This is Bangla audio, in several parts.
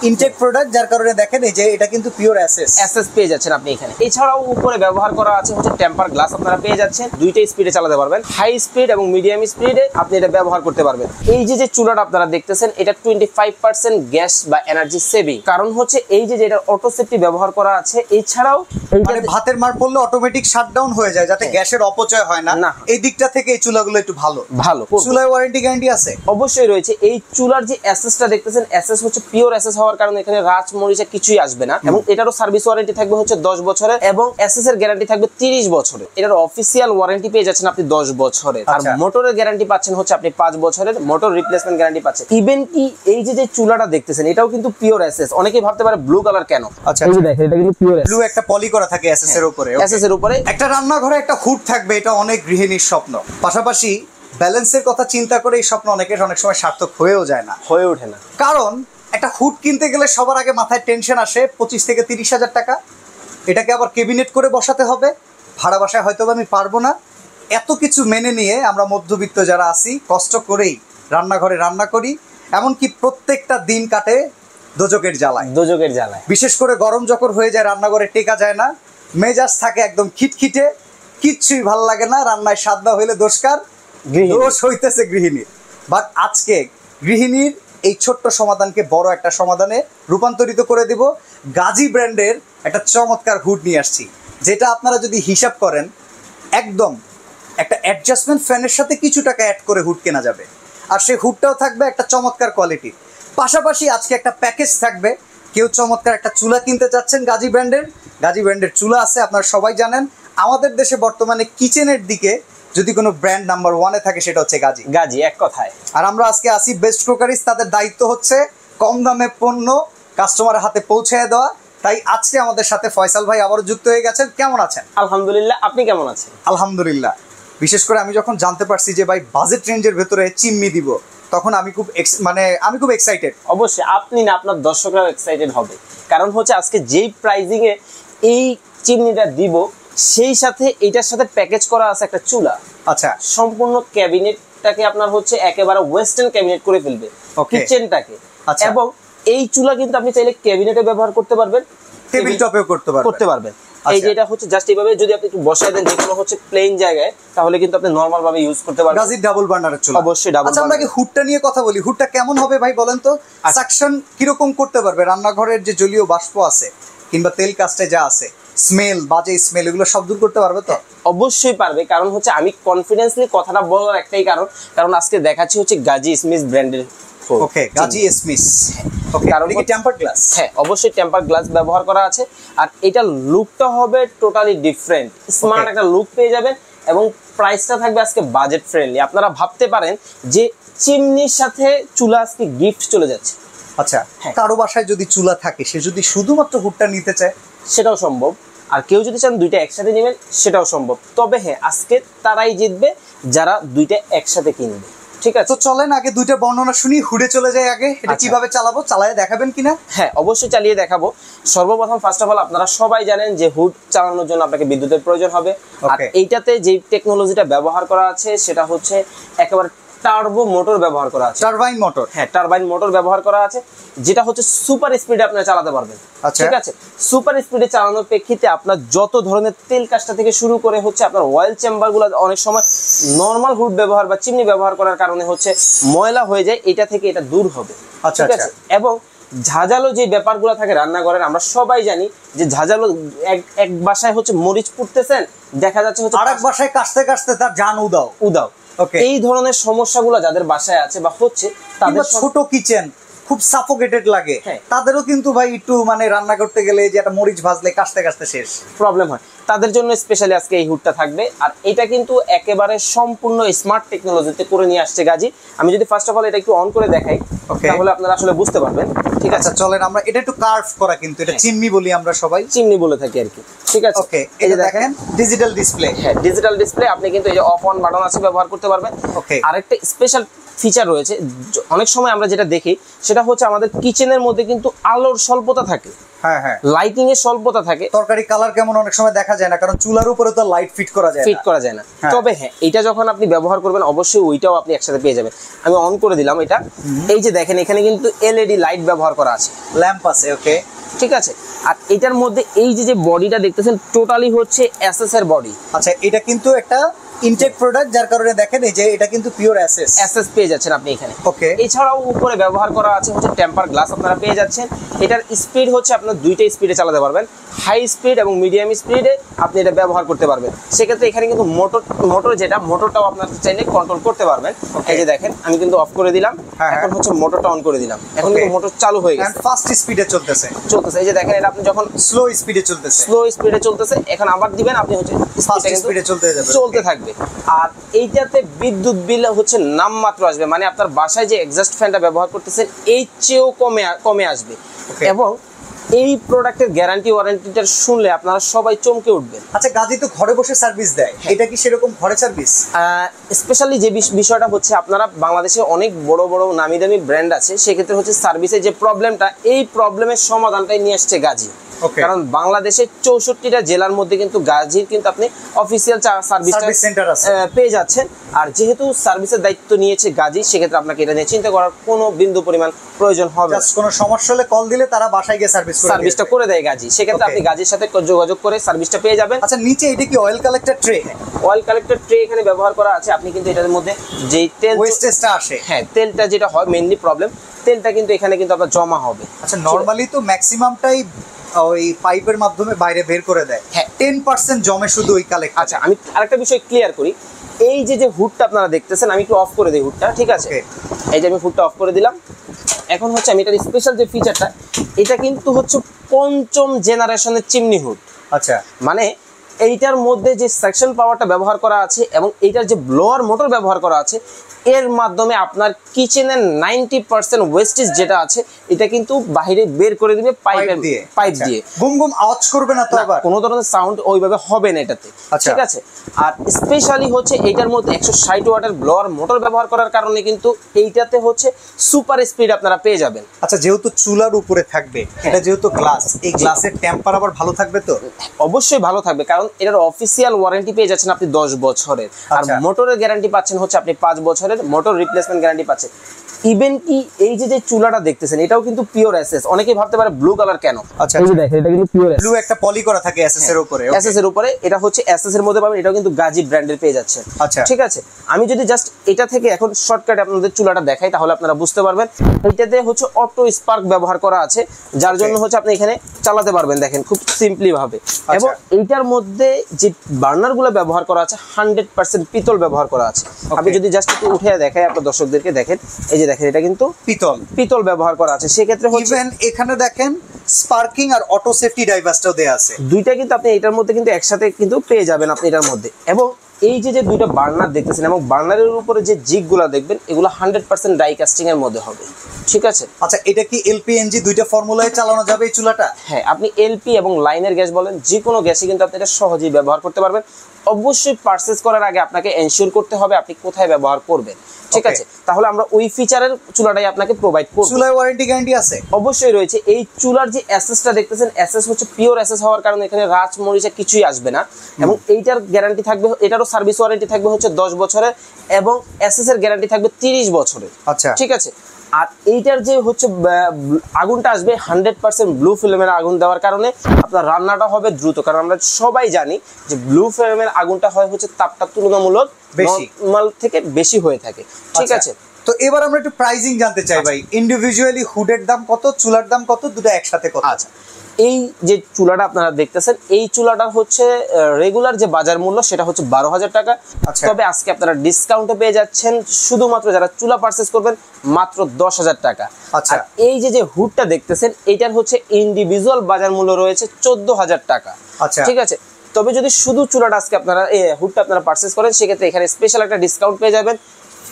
ইনটেক প্রোডাক্ট, যার কারণে দেখেন এই যে এটা কিন্তু পিওর এসএস পেয়ে যাচ্ছেন আপনি এখানে। এছাড়াও উপরে ব্যবহার করা আছে হচ্ছে টেম্পার গ্লাস, আপনারা পেয়ে যাচ্ছেন। দুইটাই স্পিডে চালাতে পারবেন, হাই স্পিড এবং মিডিয়াম স্পিডে আপনি এটা ব্যবহার করতে পারবেন। এই যে চুলাটা আপনারা দেখতেছেন, এটা 25% গ্যাস বা এনার্জি সেভিং। কারণ হচ্ছে এই যে এটা অটো সেফটি ব্যবহার করা আছে। এছাড়াও মানে ভাতের মার পড়লে অটোমেটিক শাটডাউন হয়ে যায়, যাতে গ্যাসের অপচয় হয় না। এই দিকটা থেকে এই চুলাগুলো একটু ভালো। চুলায় ওয়ারেন্টি গ্যারান্টি আছে? অবশ্যই রয়েছে। এই চুলার যে এসএসটা দেখতেছেন, এসএস হচ্ছে পিওর এসএস হওয়ার কারণে এখানে রাচ মরিচা কিছুই আসবে না। এবং এটারও সার্ভিস ওয়ারেন্টি থাকবে হচ্ছে 10 বছরের এবং এসএস এর গ্যারান্টি থাকবে 30 বছরের। এটার অফিসিয়াল ওয়ারেন্টি পেয়ে যাচ্ছেন আপনি 10 বছরের। আর মোটরের গ্যারান্টি পাচ্ছেন হচ্ছে আপনি 5 বছরের মোটর রিপ্লেসমেন্ট গ্যারান্টি পাচ্ছেন। ইভেন কি এই যে চুলাটা দেখতেছেন, এটাও কিন্তু পিওর এসএস। অনেকেই ভাবতে পারে ব্লু কালার কেন? আচ্ছা, এই যে দেখেন এটা কিন্তু পিওর ব্লু, একটা পলি করা থাকে এসএস এর উপরে। এসএস এর উপরে একটা রান্নাঘরে একটা হুড থাকবে, এটা অনেক গৃহিণীর স্বপ্ন। পাশাপাশি ব্যালেন্সের কথা চিন্তা করে এই স্বপ্ন অনেকের অনেক সময় সার্থক হয়ে ওঠে না। কারণ একটা হুড কিনতে গেলে সবার আগে মাথায় টেনশন আসে 25 থেকে 30 হাজার টাকা। এটাকে আবার ক্যাবিনেট করে বসাতে হবে, ভাড়া বাসায় হয়তো আমি পারবো না। এত কিছু মেনে নিয়ে আমরা মধ্যবিত্ত যারা আছি কষ্ট করেই রান্নাঘরে রান্না করি, এমনকি প্রত্যেকটা দিন কাটে দোজকের জ্বালায়। বিশেষ করে গরম যখন হয়ে যায় রান্নাঘরে টেকা যায় না, মেজাজ থাকে একদম খিটখিটে, কিচ্ছুই ভাল লাগে না। রান্নায় স্বাদ না হইলে দোষকার, দোষ হইতেছে গৃহিণীর। বাট আজকে গৃহিণীর এই ছোট্ট সমাধানকে বড় একটা সমাধানে রূপান্তরিত করে দিব। গাজী ব্র্যান্ডের একটা চমৎকার হুড নিয়ে আসছি, যেটা আপনারা যদি হিসাব করেন একদম একটা অ্যাডজাস্টমেন্ট ফ্যানের সাথে কিছু টাকা অ্যাড করে হুড কেনা যাবে। আর সেই হুডটাও থাকবে একটা চমৎকার কোয়ালিটির। পাশাপাশি আজকে একটা প্যাকেজ থাকবে। কেউ চমৎকার একটা চুলা কিনতে চাচ্ছেন গাজী ব্র্যান্ডের চুলা আছে, আপনারা সবাই জানেন। আমাদের দেশে বর্তমানে কিচেনের দিকে যদি কোনো ব্র্যান্ড নাম্বার 1-এ থাকে সেটা হচ্ছে গাজী, এক কথায়। আর আমরা আজকে আসি বেস্ট ক্রোকারিজ। তাদের দায়িত্ব হচ্ছে কম দামে পণ্য কাস্টমারের হাতে পৌঁছে দেওয়া। তাই আজকে আমাদের সাথে ফয়সাল ভাই আবারও যুক্ত হয়ে গেছেন। কেমন আছেন? আলহামদুলিল্লাহ, আপনি কেমন আছেন? আলহামদুলিল্লাহ। বিশেষ করে আমি যখন জানতে পারছি যে ভাই বাজেট রেঞ্জের ভেতরে চিমনি দিব, তখন আমি খুব এক্সাইটেড। অবশ্যই আপনি না, আপনার দর্শকরাও এক্সাইটেড হবে। কারণ হচ্ছে আজকে যেই প্রাইজিং এ এই চিমনিটা দিব, সেই সাথে এটার সাথে প্যাকেজ করা আছে একটা চুলা। আচ্ছা, সম্পূর্ণ ক্যাবিনেটটাকে আপনার হচ্ছে একেবারে ওয়েস্টার্ন ক্যাবিনেট করে ফেলবে কিচেনটাকে। এবং এই চুলা কিন্তু আপনি চাইলে ক্যাবিনেটে ব্যবহার করতে পারবেন, টেবিল টপেও করতে পারবেন। এই যে এটা হচ্ছে জাস্ট এইভাবে যদি আপনি একটু বসায় দেন যে কোনো হচ্ছে প্লেন জায়গায়, তাহলে কিন্তু আপনি নরমাল ভাবে ইউজ করতে পারবেন। গাজী ডাবল বার্নারের চুলা। অবশ্যই ডাবল। আচ্ছা, আমরা কি হুডটা নিয়ে কথা বলি? হুডটা কেমন হবে ভাই বলেন তো? সাকশন কিরকম করতে পারবে? রান্নাঘরের যে জলীয় বাষ্প আছে কিংবা তেল কাস্টে যা আছে, স্মেল, বাজে স্মেল, এগুলো সব দূর করতে পারবে তো? অবশ্যই পারবে। কারণ হচ্ছে আমি কনফিডেন্সলি কথাটা বলার একটাই কারণ আজকে দেখাচ্ছি হচ্ছে গাজী স্মিথ ব্র্যান্ডের। ওকে, গাজী স্মিথ। ওকে, কারণ কি টেম্পার গ্লাস? হ্যাঁ, অবশ্যই টেম্পার গ্লাস ব্যবহার করা আছে। আর এটা লুকটা হবে টোটালি ডিফারেন্ট, স্মার্ট একটা লুক পেয়ে যাবেন। এবং প্রাইসটা থাকবে আজকে বাজেট ফ্রেন্ডলি। আপনারা ভাবতে পারেন যে চিমনির সাথে চুলা আজকে গিফট চলে যাচ্ছে। আচ্ছা, কারো বাসায় যদি চুলা থাকে, সে যদি শুধুমাত্র হুডটা নিতে চায় সেটাও সম্ভব। আর কেউ যদি চান দুইটা একসাথে নেবেন সেটাও সম্ভব। তবে হ্যাঁ, আজকে তারাই জিতবে যারা দুইটা একসাথে কিনবে। ঠিক আছে, তো চলেন আগে দুইটা বর্ণনা শুনি, হুডে চলে যায় আগে। এটা কিভাবে চালাবো, চালায় দেখাবেন কিনা? হ্যাঁ, অবশ্যই চালিয়ে দেখাবো। সর্বপ্রথম ফার্স্ট অফ অল আপনারা সবাই জানেন যে হুড চালানোর জন্য আপনাকে বিদ্যুতের প্রয়োজন হবে। আর এইটাতে যে টেকনোলজিটা ব্যবহার করা আছে সেটা হচ্ছে একেবারে টার্বো মোটর ব্যবহার করা আছে। Turbine motor? হ্যাঁ, টারবাইন মোটর ব্যবহার করা আছে, যেটা হচ্ছে সুপার স্পিডে আপনারা চালাতে পারবেন। ঠিক আছে, সুপার স্পিডে চালানোর প্রেক্ষিতে আপনার যত ধরনের তেল কাজটা থেকে শুরু করে হচ্ছে আপনার অয়েল চেম্বারগুলো অনেক সময় নরমাল হুড ব্যবহার বা চিমনি ব্যবহার করার কারণে হচ্ছে ময়লা হয়ে যায়, এটা থেকে এটা দূর হবে। ঠিক আছে, এবং ঝাঁঝালো যে ব্যাপারগুলো থাকে রান্নাঘরের, আমরা সবাই জানি যে ঝাঁঝালো এক বাসায় হচ্ছে মরিচ পুড়তেছেন, দেখা যাচ্ছে হচ্ছে আরেক বাসায় কাশতে কাশতে তার জান উদাও। এই ধরনের সমস্যাগুলো যাদের বাসায় আছে বা হচ্ছে, তাদের ছোট কিচেন খুব সাফোকেটেড লাগে, তাদেরও কিন্তু ভাই একটু রান্না করতে গেলে যে একটা মরিচ ভাজলে কাশতে কাশতে শেষ, প্রবলেম হয়। তাদের জন্য স্পেশালি আজকে এই হুডটা থাকবে। আর এটা কিন্তু একেবারে সম্পূর্ণ স্মার্ট টেকনোলজিতে করে নিয়ে আসছে গাজী। আমি যদি ফার্স্ট অফ অল এটা একটু অন করে দেখাই, তাহলে আপনারা আসলে বুঝতে পারবেন। ঠিক আছে, চলেন আমরা এটা একটু কার্ভ করা, কিন্তু এটা চিমনি বলি, আমরা সবাই চিমনি বলে থাকি আর কি। ঠিক আছে, ওকে, এই যে দেখেন ডিজিটাল ডিসপ্লে। হ্যাঁ, ডিজিটাল ডিসপ্লে। আপনি কিন্তু এই যে অফ অন বাটন আছে, ব্যবহার করতে পারবেন। ওকে, আরেকটা স্পেশাল ফিচার রয়েছে, অনেক সময় আমরা যেটা দেখি সেটা হচ্ছে আমাদের কিচেনের মধ্যে কিন্তু আলোর স্বল্পতা থাকে। হ্যাঁ হ্যাঁ, লাইটিং এর স্বল্পতা থাকে, তরকারি কালার কেমন অনেক সময় দেখা যায় না, কারণ চুলার উপরে তো লাইট ফিট করা যায় না। তবে হ্যাঁ, এটা যখন আপনি ব্যবহার করবেন অবশ্যই ওইটাও আপনি একসাথে পেয়ে যাবেন। আমি অন করে দিলাম এটা, এই যে দেখেন এখানে কিন্তু এলইডি লাইট ব্যবহার করা আছে, ল্যাম্প আছে। ওকে, ঠিক আছে। আর এটার মধ্যে এই যে বডিটা দেখতেছেন টোটালি হচ্ছে এসএস এর বডি। আচ্ছা, এটা কিন্তু একটা ইনটেক প্রোডাক্ট, যার কারণে দেখেন এই যে এটা কিন্তু পিওর এসএস পেয়ে যাচ্ছেন আপনি এখানে। ওকে, এছাড়াও উপরে ব্যবহার করা আছে হচ্ছে টেম্পার গ্লাস আপনারা পেয়ে যাচ্ছেন। এটার স্পিড হচ্ছে আপনার দুইটা স্পিডে চালাতে পারবেন, হাই স্পিড এবং মিডিয়াম স্পিডে আপনি এটা ব্যবহার করতে পারবেন। সেক্ষেত্রে এখানে কিন্তু মোটরটাও আপনার চাইলে কন্ট্রোল করতে পারবেন। এই যে দেখেন আমি কিন্তু অফ করে দিলাম, এখন হচ্ছে মোটরটা অন করে দিলাম, এখন কিন্তু মোটর চালু হয়ে গেছে, ফাস্ট স্পিডে চলতেছে। এই যে দেখেন এটা আপনি যখন স্লো স্পিডে চলতেছে, এখন আবার দিবেন, আপনি হচ্ছে ফাস্ট স্পিডে চলতে থাকবে। আর এইটাতে বিদ্যুৎ বিল হচ্ছে নামমাত্র আসবে, মানে আপনার বাসায় যে এক্সস্ট ফ্যানটা ব্যবহার করতেছেন এই চেয়েও কমে আসবে। এবং এই প্রোডাক্টের গ্যারান্টি ওয়ারেন্টিটা শুনলে আপনারা সবাই চমকে উঠবেন। আচ্ছা, গাজী তো ঘরে বসে সার্ভিস দেয়, এটা কি সেরকম ঘরে সার্ভিস? স্পেশালি যে বিষয়টা হচ্ছে, আপনারা বাংলাদেশে অনেক বড় বড় নামি দামি ব্র্যান্ড আছে, সেক্ষেত্রে হচ্ছে সার্ভিসের যে প্রবলেমটা, এই প্রবলেমের সমাধানটাই নিয়ে আসছে গাজী। কারণ বাংলাদেশের 64টা জেলার মধ্যে কিন্তু গাজীর কিন্তু আপনি অফিসিয়াল সার্ভিস সেন্টার আছে পেয়ে যাচ্ছেন। আর যেহেতু সার্ভিসের দায়িত্ব নিয়েছে গাজী, সেক্ষেত্রে আপনাকে এটা নিয়ে চিন্তা করার কোনো বিন্দু পরিমাণ প্রয়োজন হবে না। কোনো সমস্যা হলে কল দিলে তারা বাসায় গিয়ে সার্ভিসটা করে দেয় গাজী। সেক্ষেত্রে আপনি গাজীর সাথে যোগাযোগ করে সার্ভিসটা পেয়ে যাবেন। আচ্ছা, নিচে এটা কি oil collector tray? Oil collector tray এখানে ব্যবহার করা আছে। আপনি কিন্তু এটার মধ্যে যেই তেল ওয়েস্টেজটা আসে, হ্যাঁ তেলটা যেটা হয় মেইনলি প্রবলেম, তেলটা কিন্তু এখানে কিন্তু আপনার জমা হবে। আচ্ছা, নরমালি তো ম্যাক্সিমামটাই ওই পাইপের মাধ্যমে বাইরে বের করে দেয়, হ্যাঁ 10% জমে শুধু ওই কালেক্টর। আচ্ছা, আমি আরেকটা বিষয় ক্লিয়ার করি, এই যে হুডটা আপনারা দেখতেছেন, আমি একটু অফ করে দিই হুডটা, ঠিক আছে? এই যে আমি হুডটা অফ করে দিলাম। এখন হচ্ছে আমি এটার স্পেশাল যে ফিচারটা, এটা কিন্তু হচ্ছে 5ম জেনারেশনের চিমনি হুড। আচ্ছা, মানে এইটার মধ্যে যে সেকশন পাওয়ারটা ব্যবহার করা আছে এবং এইটার যে ব্লোয়ার মোটর ব্যবহার করা আছে, এর মাধ্যমে আপনার কিচেনের 90% ওয়েস্টেজ যেটা আছে এটা কিন্তু বাইরে বের করে দিবে পাইপ দিয়ে। গুম গুম আওয়াজ করবে না তো, আবার কোনো ধরনের সাউন্ড ওইভাবে হবে না এটাতে, ঠিক আছে? আর স্পেশালি হচ্ছে এইটার মধ্যে 160 ওয়াটের ব্লোয়ার মোটর ব্যবহার করার কারণে কিন্তু এইটাতে হচ্ছে সুপার স্পিড আপনারা পেয়ে যাবেন। আচ্ছা, যেহেতু চুলার উপরে থাকবে, এটা যেহেতু গ্লাস, এই গ্লাসের টেম্পার আবার ভালো থাকবে তো? অবশ্যই ভালো থাকবে, কারণ এটার অফিসিয়াল ওয়ারেন্টি পেয়ে যাচ্ছেন আপনি 10 বছরের। আর মোটরের গ্যারান্টি পাচ্ছেন হচ্ছে আপনি 5 বছরের মোটর রিপ্লেসমেন্ট গ্যারান্টি পাচ্ছেন। ইভেন কি এই যে চুলাটা দেখতেছেন, এটাও কিন্তু পিওর এসএস। অনেকেই ভাবতে পারে ব্লু কালার কেন? আচ্ছা, এই যে দেখেন এটা কিন্তু পিওর ব্লু, একটা পলি করা থাকে এসএস এর উপরে। এসএস এর উপরে এটা হচ্ছে এসএস এর মধ্যে পাবেন, এটাও কিন্তু গাজী ব্র্যান্ডের পেয়ে যাচ্ছে। আচ্ছা, ঠিক আছে। আমি যদি জাস্ট এটা থেকে এখন শর্টকাটে আপনাদের চুলাটা দেখাই, তাহলে আপনারা বুঝতে পারবেন। এটাতে হচ্ছে অটো স্পার্ক ব্যবহার করা আছে, যার জন্য হচ্ছে আপনি এখানে চালাতে পারবেন, দেখেন খুব সিম্পলি ভাবে। এবং এইটার মধ্যে যে বার্নারগুলো ব্যবহার করা আছে 100% পিতল ব্যবহার করা আছে। আপনি যদি জাস্ট একটু উঠে দেখাই আপনার দর্শকদেরকে, দেখেন এই যে দেখেন এটা কিন্তু পিতল ব্যবহার করা আছে। সেক্ষেত্রে ইভেন এখানে দেখেন স্পার্কিং আর অটো সেফটি ডাইভার্সটাও দেয়া আছে, দুইটা কিন্তু আপনি এটার মধ্যে কিন্তু একসাথে কিন্তু পেয়ে যাবেন আপনি এটার মধ্যে। এবং এই যে দুইটা বার্নার দেখতেছেন এবং বার্নারের উপরে যে জিগগুলো দেখবেন, এগুলো 100% ডাই কাস্টিং এর মধ্যে হবে, ঠিক আছে? আচ্ছা, এটা কি এলপিএনজি দুইটা ফর্মুলায় চালানো যাবে এই চুলাটা? হ্যাঁ, আপনি এলপি এবং লাইনের গ্যাস বলেন, যে কোনো গ্যাসই কিন্তু আপনি এটা সহজেই ব্যবহার করতে পারবেন। অবশ্যই পারচেজ করার আগে আপনাকে এনশিওর করতে হবে আপনি কোথায় ব্যবহার করবেন, ঠিক আছে? তাহলে আমরা ওই ফিচারের চুলাটাই আপনাকে প্রোভাইড করব। চুলায় ওয়ারেন্টি গ্যারান্টি আছে? অবশ্যই রয়েছে। এই চুলার যে এসএসটা দেখতেছেন, এসএস হচ্ছে পিওর এসএস হওয়ার কারণে এখানে রাচ মরিচা কিছুই আসবে না। এবং এইটার গ্যারান্টি থাকবে, এটারও সার্ভিস ওয়ারেন্টি থাকবে হচ্ছে 10 বছরের এবং এসএস এর গ্যারান্টি থাকবে 30 বছরের। আচ্ছা, ঠিক আছে। আর এইটার যে হচ্ছে আগুনটা আসবে 100% ব্লু ফিল্মের আগুন দেওয়ার কারণে আপনার রান্নাটা হবে দ্রুত। কারণ আমরা সবাই জানি যে ব্লু ফিল্মের আগুনটা হয় হচ্ছে তাপটা তুলনামূলক নরমাল থেকে বেশি হয়ে থাকে, ঠিক আছে? তো এবার আমরা একটু প্রাইসিং জানতে চাই ভাই। ইন্ডিভিজুয়ালি হুডের দাম কত, চুলার দাম কত, দুটো একসাথে কত? আচ্ছা, এই যে চুলাটা আপনারা দেখতেছেন, এই চুলাটার হচ্ছে রেগুলার যে বাজার মূল্য সেটা হচ্ছে 12,000 টাকা। তবে আজকে আপনারা ডিসকাউন্টে পেয়ে যাচ্ছেন শুধুমাত্র যারা চুলা পারচেজ করবেন মাত্র 10,000 টাকা। আচ্ছা, এই যে হুডটা দেখতেছেন, এইটার হচ্ছে ইন্ডিভিজুয়াল বাজার মূল্য রয়েছে 14,000 টাকা। আচ্ছা, ঠিক আছে। তবে যদি শুধু চুলাটা আজকে আপনারা হুডটা আপনারা পারচেজ করেন, সেক্ষেত্রে এখানে স্পেশাল একটা ডিসকাউন্ট পেয়ে যাবেন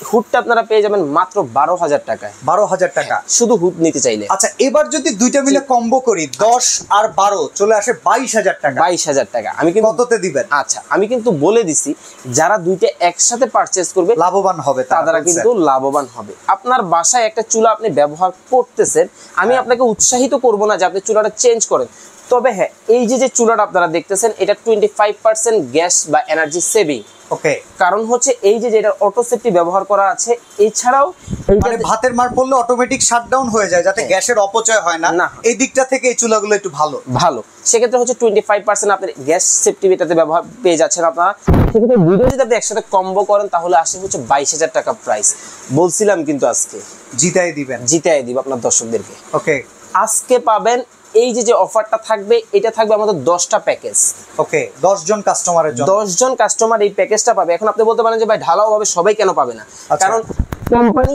হুডটা আপনারা পেয়ে যাবেন মাত্র 12,000 টাকায়। 12,000 টাকা শুধু হুড নিতে চাইলে। আচ্ছা, এবার যদি দুইটা মিলে কম্বো করি 10 আর 12 চলে আসে 22,000 টাকা। 22,000 টাকা। আমি কিন্তু কততে দিবেন? আচ্ছা, আমি কিন্তু বলে দিছি যারা দুইটা একসাথে পারচেজ করবে লাভবান হবে, তারা কিন্তু লাভবান হবে। আপনার বাসায় একটা চুলা আপনি ব্যবহার করতেছেন, আমি আপনাকে উৎসাহিত করব না যে আপনি চুলাটা চেঞ্জ করেন। তবে হ্যাঁ, এই যে চুলাটা আপনারা দেখতেছেন এটা 25% গ্যাস বা এনার্জি সেভিং। ওকে, কারণ হচ্ছে এই যে যেটা অটো সেফটি ব্যবহার করা আছে, এছাড়াও মানে ভাতের মার পড়লে অটোমেটিক শাটডাউন হয়ে যায় যাতে গ্যাসের অপচয় হয় না। এই দিকটা থেকে এই চুলাগুলো একটু ভালো। সেক্ষেত্রে হচ্ছে 25% আপনার গ্যাস সেফটি এটাতে ব্যবহার পেয়ে যাচ্ছেন আপনারা। সেক্ষেত্রে দুটো যদি আপনি একসাথে কম্বো করেন তাহলে আসে হচ্ছে 22,000 টাকা প্রাইস। বলছিলাম কিন্তু আজকে জিতাই দিব আপনার দর্শকদেরকে। ওকে, আজকে পাবেন এই যে অফারটা থাকবে, এটা থাকবে আমাদের 10টা প্যাকেজ। ওকে, 10 জন কাস্টমারের জন্য 10 জন কাস্টমার এই প্যাকেজটা পাবে। এখন আপনি বলতে পারেন যে ভাই ঢালাও ভাবে সবাই কেন পাবে না? কারণ কোম্পানি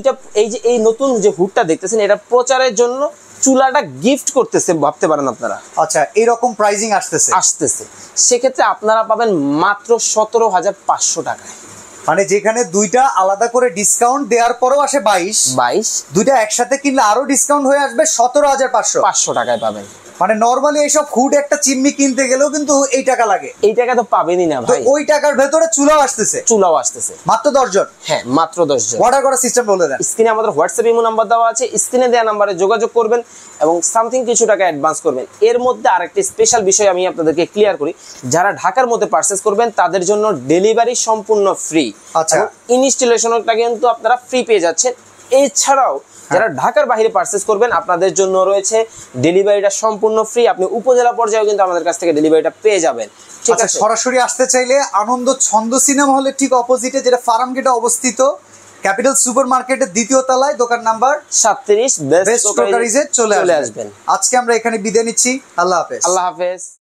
এই নতুন যে হুডটা দেখতেছেন এটা প্রচারের জন্য চুলাটা গিফট করতেছে, ভাবতে পারেন আপনারা। আচ্ছা, এরকম প্রাইজিং আসতেছে। সেক্ষেত্রে আপনারা পাবেন মাত্র 17,500 টাকায়। মানে যেখানে দুইটা আলাদা করে ডিসকাউন্ট দেওয়ার পরেও আসে 22, দুইটা একসাথে কিনলে আরো ডিসকাউন্ট হয়ে আসবে 17,500 টাকায় পাবেন। মানে নরমালি এইসব ফুড একটা চিমনি কিনতে গেলেও কিন্তু এই টাকা লাগে। এই টাকা তো পাবেনই না ভাই। ওই টাকার ভেতরে চুলাও আসতেছে মাত্র 10 জন। হ্যাঁ, মাত্র 10 জন। অর্ডার করার সিস্টেম বলে দেন। স্ক্রিনে আমাদের হোয়াটসঅ্যাপ ইমো নাম্বার দেওয়া আছে, স্ক্রিনে দেওয়া নাম্বারে যোগাযোগ করবেন এবং সামথিং কিছু টাকা অ্যাডভান্স করবেন। এর মধ্যে আরেকটি স্পেশাল বিষয় আমি আপনাদেরকে ক্লিয়ার করি, যারা ঢাকার মধ্যে পারচেজ করবেন তাদের জন্য ডেলিভারি সম্পূর্ণ ফ্রি। আচ্ছা, ইনস্টলেশনটা কিন্তু আপনারা ফ্রি পেয়ে যাচ্ছেন। এছাড়াও যারা ঢাকার বাইরে পারচেজ করবেন আপনাদের জন্য রয়েছে ডেলিভারিটা সম্পূর্ণ ফ্রি। আপনি উপজেলা পর্যায়েও কিন্তু আমাদের কাছ থেকে ডেলিভারিটা পেয়ে যাবেন। ঠিক আছে, সরাসরি আসতে চাইলে আনন্দ ছন্দ সিনেমা হলের ঠিক অপোজিটে, যেটা ফার্ম গেটে অবস্থিত, ক্যাপিটাল সুপার মার্কেটের 2য় তলায়, দোকান নাম্বার 37 বেস্ট স্টোকারিজে চলে আসবেন। আজকে আমরা এখানে বিদায় নিচ্ছি। আল্লাহ হাফেজ।